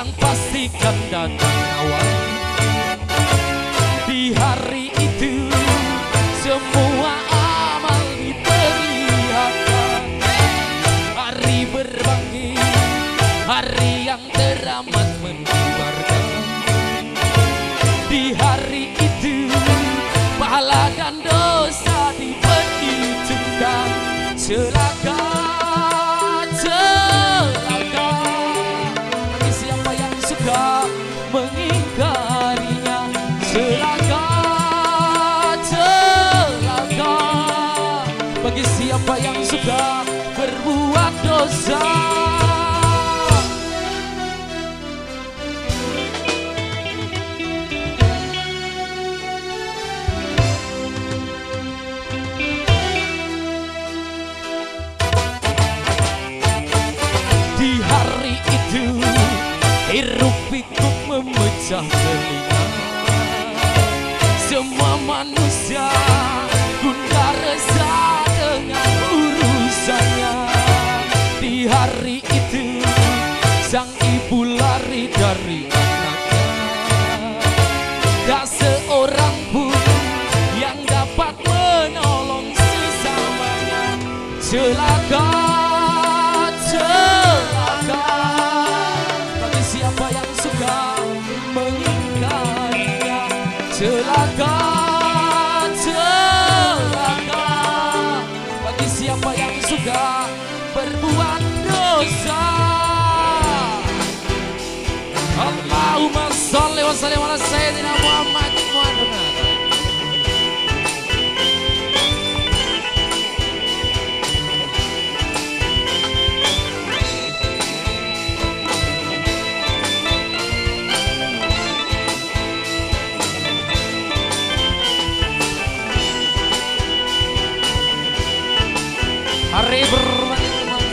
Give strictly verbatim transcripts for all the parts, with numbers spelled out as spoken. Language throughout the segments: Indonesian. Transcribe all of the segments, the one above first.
yang pasti kan datang awal. Di hari itu semua amal diperlihatkan. Hari berbagi, hari yang teramat mendebarkan. Di hari itu pahala dan dosa diperhitungkan. Celaka, celaka bagi siapa yang suka mengingkarinya. Celaka, celaka bagi siapa yang suka berbuat dosa. Di hari itu hiruk pikuk memecah telinga. Semua manusia gundah resah dengan urusannya. Di hari itu sang ibu lari dari anaknya. Tak seorang pun yang dapat menolong sesamanya. Celaka, celaka bagi siapa yang suka mengingkarinya. Celaka, celaka bagi siapa yang suka berbuat dosa. Allahumma sholli wa sallim ala sayyidina Muhammad Muhammad. Hari berbagi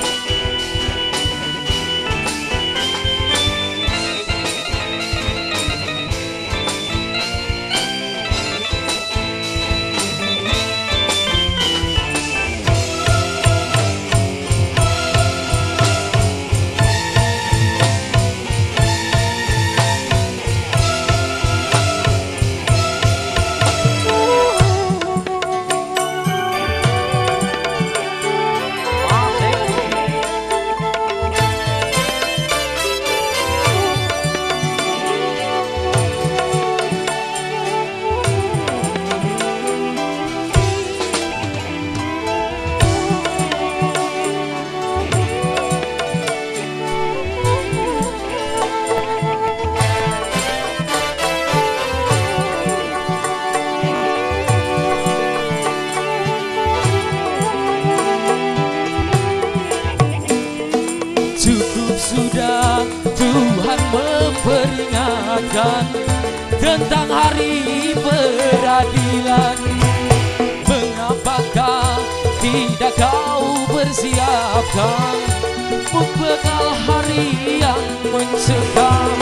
cukup sudah Tuhan memperingatkan tentang hari peradilan. Mengapakah tidak kau bersiapkan bekal hari yang mencekam?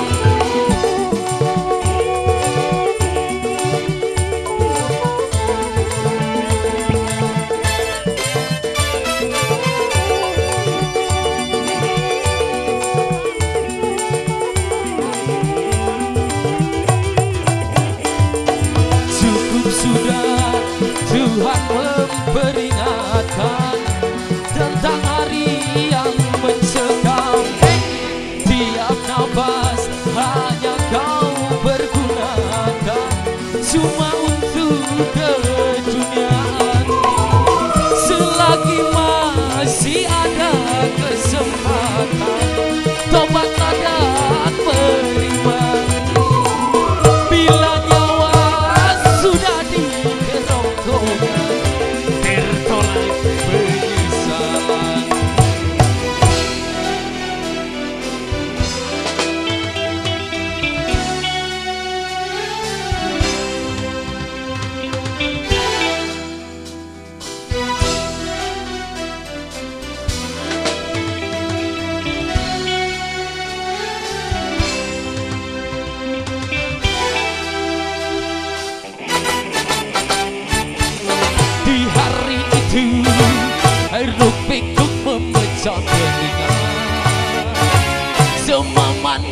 Sudah Tuhan memperingatkan tentang hari yang mencekam. Tiap nafas hanya kau pergunakan cuma untuk keduniaan. Selagi masih ada kesempatan, tobatlah dan beriman. Bila nyawa sudah di kerongkongan, tertolak penyesalan.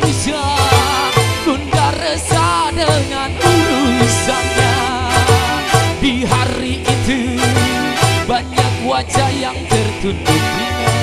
bisa Bunda resah dengan urusannya. Di hari itu banyak wajah yang tertunduk ringan.